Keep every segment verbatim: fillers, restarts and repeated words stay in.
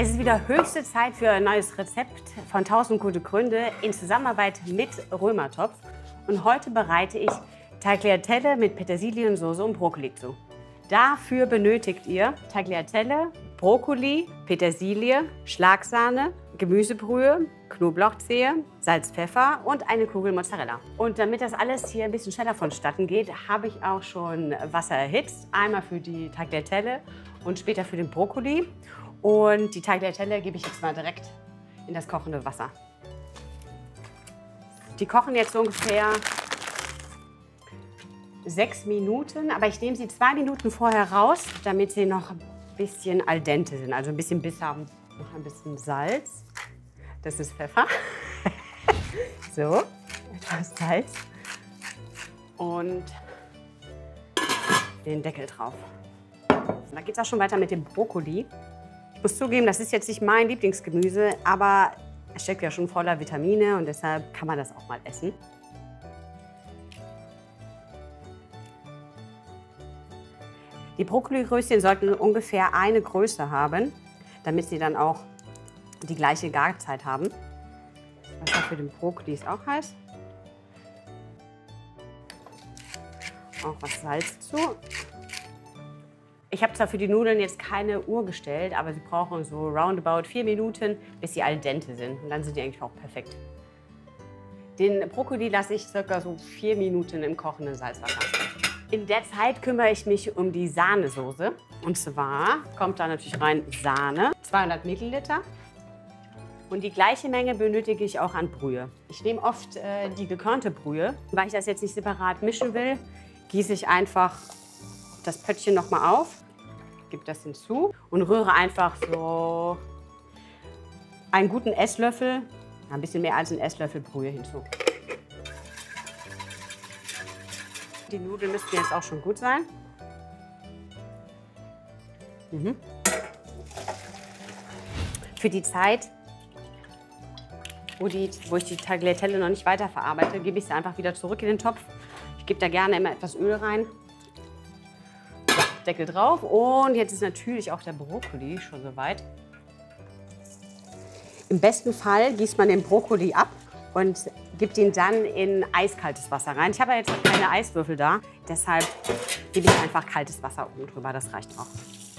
Es ist wieder höchste Zeit für ein neues Rezept von tausend gute Gründe in Zusammenarbeit mit Römertopf. Und heute bereite ich Tagliatelle mit Petersiliensoße und Brokkoli zu. Dafür benötigt ihr Tagliatelle, Brokkoli, Petersilie, Schlagsahne, Gemüsebrühe, Knoblauchzehe, Salz, Pfeffer und eine Kugel Mozzarella. Und damit das alles hier ein bisschen schneller vonstatten geht, habe ich auch schon Wasser erhitzt. Einmal für die Tagliatelle und später für den Brokkoli. Und die Tagliatelle gebe ich jetzt mal direkt in das kochende Wasser. Die kochen jetzt so ungefähr sechs Minuten, aber ich nehme sie zwei Minuten vorher raus, damit sie noch ein bisschen al dente sind, also ein bisschen Biss haben. Noch ein bisschen Salz, das ist Pfeffer, so, etwas Salz und den Deckel drauf. Und da geht es auch schon weiter mit dem Brokkoli. Ich muss zugeben, das ist jetzt nicht mein Lieblingsgemüse, aber es steckt ja schon voller Vitamine und deshalb kann man das auch mal essen. Die Brokkoliröschen sollten ungefähr eine Größe haben, damit sie dann auch die gleiche Garzeit haben. Das Wasser für den Brokkoli ist auch heiß. Auch was Salz zu. Ich habe zwar für die Nudeln jetzt keine Uhr gestellt, aber sie brauchen so roundabout vier Minuten, bis sie al dente sind. Und dann sind die eigentlich auch perfekt. Den Brokkoli lasse ich circa so vier Minuten im kochenden Salzwasser. In der Zeit kümmere ich mich um die Sahnesoße. Und zwar kommt da natürlich rein Sahne, zweihundert Milliliter. Und die gleiche Menge benötige ich auch an Brühe. Ich nehme oft äh, die gekörnte Brühe. Weil ich das jetzt nicht separat mischen will, gieße ich einfach das Pöttchen noch mal auf, gebe das hinzu und rühre einfach so einen guten Esslöffel, ein bisschen mehr als einen Esslöffel Brühe hinzu. Die Nudeln müssten jetzt auch schon gut sein. Mhm. Für die Zeit, wo, die, wo ich die Tagliatelle noch nicht weiterverarbeite, gebe ich sie einfach wieder zurück in den Topf. Ich gebe da gerne immer etwas Öl rein. Deckel drauf und jetzt ist natürlich auch der Brokkoli schon soweit. Im besten Fall gießt man den Brokkoli ab und gibt ihn dann in eiskaltes Wasser rein. Ich habe ja jetzt noch keine Eiswürfel da, deshalb gebe ich einfach kaltes Wasser oben drüber, das reicht auch.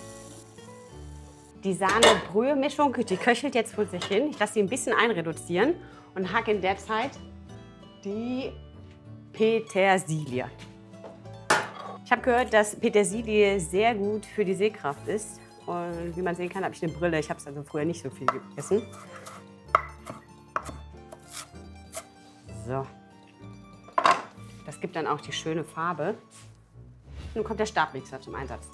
Die Sahne-Brühe-Mischung, die köchelt jetzt vor sich hin. Ich lasse sie ein bisschen einreduzieren und hacke in der Zeit die Petersilie. Ich habe gehört, dass Petersilie sehr gut für die Sehkraft ist. Und wie man sehen kann, habe ich eine Brille. Ich habe es also früher nicht so viel gegessen. So. Das gibt dann auch die schöne Farbe. Nun kommt der Stabmixer zum Einsatz.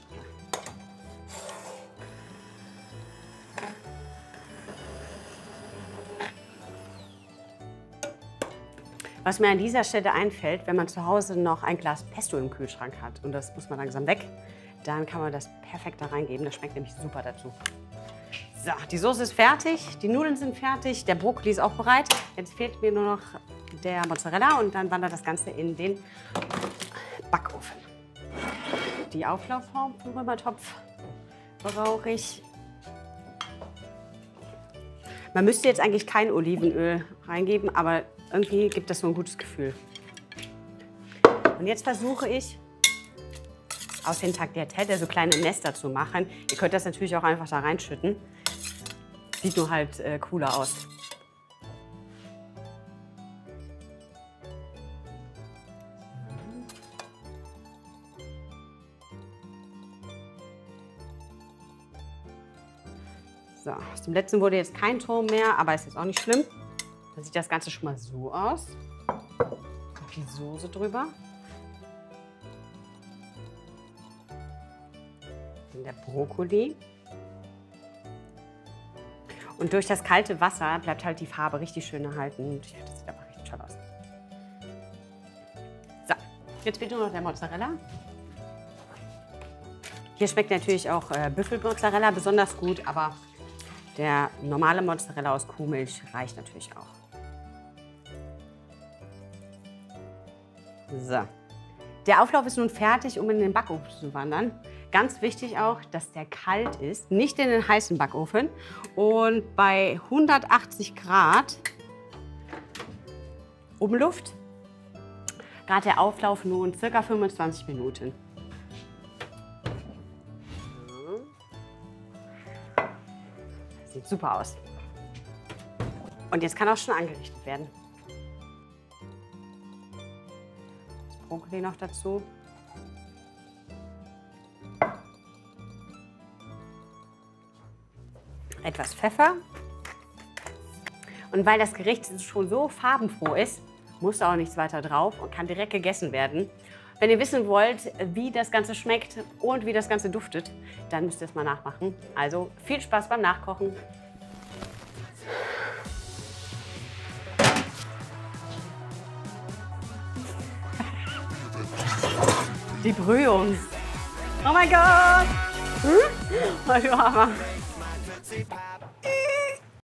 Was mir an dieser Stelle einfällt, wenn man zu Hause noch ein Glas Pesto im Kühlschrank hat und das muss man langsam weg, dann kann man das perfekt da reingeben. Das schmeckt nämlich super dazu. So, die Soße ist fertig, die Nudeln sind fertig, der Brokkoli ist auch bereit. Jetzt fehlt mir nur noch der Mozzarella und dann wandert das Ganze in den Backofen. Die Auflaufform vom Römertopf brauche ich. Man müsste jetzt eigentlich kein Olivenöl reingeben, aber irgendwie gibt das so ein gutes Gefühl. Und jetzt versuche ich, aus den Tagliatelle so kleine Nester zu machen. Ihr könnt das natürlich auch einfach da reinschütten. Sieht nur halt äh, cooler aus. So, aus dem letzten wurde jetzt kein Turm mehr, aber ist jetzt auch nicht schlimm. Dann sieht das Ganze schon mal so aus. Und die Soße drüber. Dann der Brokkoli. Und durch das kalte Wasser bleibt halt die Farbe richtig schön erhalten. Und ich finde, das sieht einfach richtig toll aus. So, jetzt bitte nur noch der Mozzarella. Hier schmeckt natürlich auch äh, Büffelmozzarella besonders gut, aber der normale Mozzarella aus Kuhmilch reicht natürlich auch. So. Der Auflauf ist nun fertig, um in den Backofen zu wandern. Ganz wichtig auch, dass der kalt ist, nicht in den heißen Backofen. Und bei hundertachtzig Grad Umluft gerade der Auflauf nun circa fünfundzwanzig Minuten. Sieht super aus. Und jetzt kann auch schon angerichtet werden. Das Brokkoli noch dazu. Etwas Pfeffer. Und weil das Gericht schon so farbenfroh ist, muss auch nichts weiter drauf und kann direkt gegessen werden. Wenn ihr wissen wollt, wie das Ganze schmeckt und wie das Ganze duftet, dann müsst ihr es mal nachmachen. Also viel Spaß beim Nachkochen. Die Brühe. Oh mein Gott! Hm? Oh, du Hammer.